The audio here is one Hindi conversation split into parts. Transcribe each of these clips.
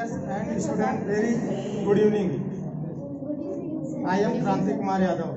Teachers and student, very good evening. I am Kranti Kumar Yadav.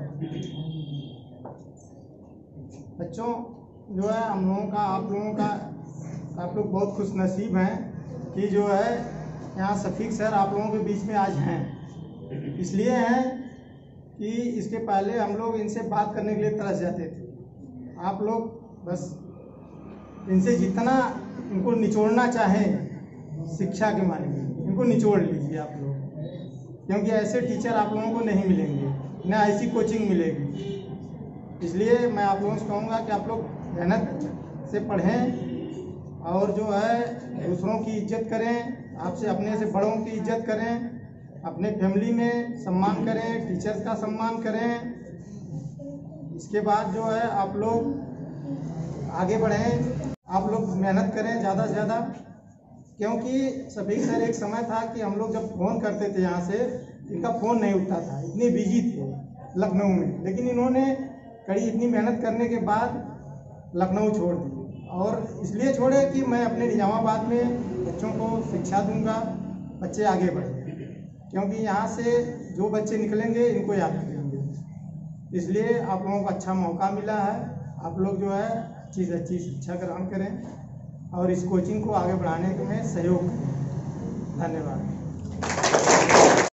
बच्चों, जो है हम लोगों का आप लोग बहुत खुशनसीब हैं कि जो है यहाँ शफीक सर आप लोगों के बीच में आज हैं। इसलिए हैं कि इसके पहले हम लोग इनसे बात करने के लिए तरस जाते थे। आप लोग बस इनसे जितना इनको निचोड़ना चाहें शिक्षा के माने में, इनको निचोड़ लीजिए आप लोग, क्योंकि ऐसे टीचर आप लोगों को नहीं मिलेंगे, न ऐसी कोचिंग मिलेगी। इसलिए मैं आप लोगों से कहूँगा कि आप लोग मेहनत से पढ़ें और जो है दूसरों की इज्जत करें, आपसे अपने से बड़ों की इज्जत करें, अपने फैमिली में सम्मान करें, टीचर्स का सम्मान करें। इसके बाद जो है आप लोग आगे बढ़ें, आप लोग मेहनत करें ज़्यादा से ज़्यादा, क्योंकि शफीक सर एक समय था कि हम लोग जब फ़ोन करते थे यहाँ से, इनका फ़ोन नहीं उठता था, इतने बिजी थे लखनऊ में। लेकिन इन्होंने कड़ी इतनी मेहनत करने के बाद लखनऊ छोड़ दी, और इसलिए छोड़े कि मैं अपने निजामाबाद में बच्चों को शिक्षा दूंगा, बच्चे आगे बढ़ें, क्योंकि यहाँ से जो बच्चे निकलेंगे इनको याद करेंगे। इसलिए आप लोगों को अच्छा मौका मिला है। आप लोग जो है अच्छी से अच्छी शिक्षा ग्रहण करें और इस कोचिंग को आगे बढ़ाने में सहयोग करें। धन्यवाद।